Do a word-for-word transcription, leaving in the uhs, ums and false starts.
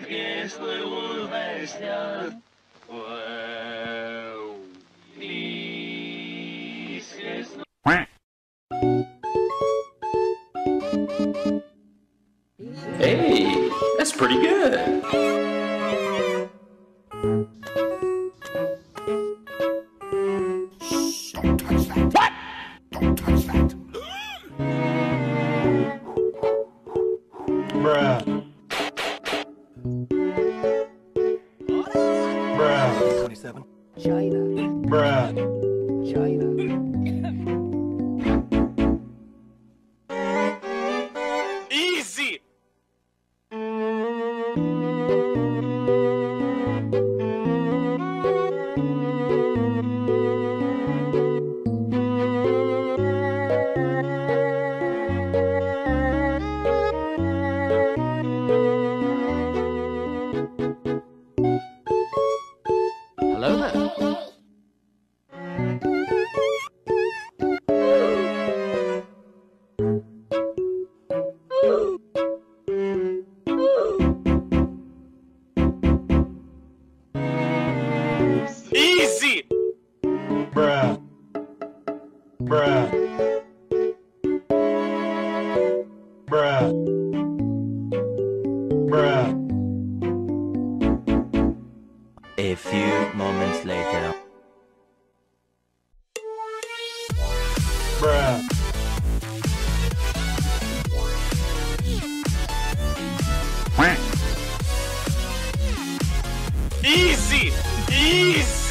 если улыбаешься. Wow. Естественно. Hey, that's pretty good. Don't touch that. What? Don't touch that. Bruh. Bruh. twenty-seven. China. Bruh. China. Easy. Hello there. Easy. Bruh. Bruh. Bruh. Bruh. A few moments later. Bruh. Easy. Easy.